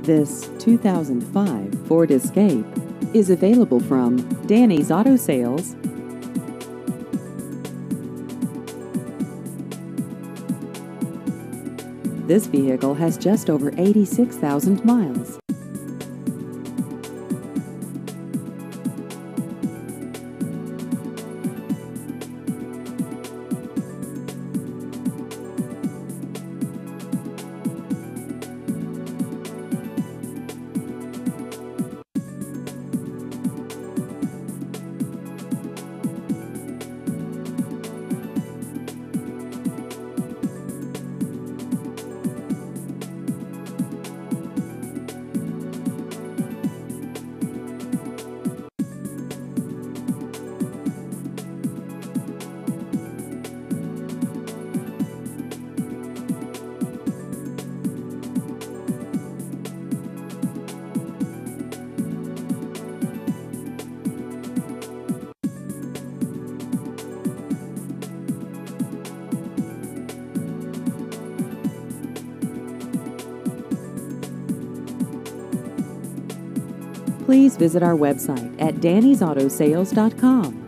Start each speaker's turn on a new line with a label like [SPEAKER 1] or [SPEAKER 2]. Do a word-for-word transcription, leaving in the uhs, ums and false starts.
[SPEAKER 1] This two thousand five Ford Escape is available from Danny's Auto Sales. This vehicle has just over eighty-six thousand miles. Please visit our website at dannys auto sales dot com.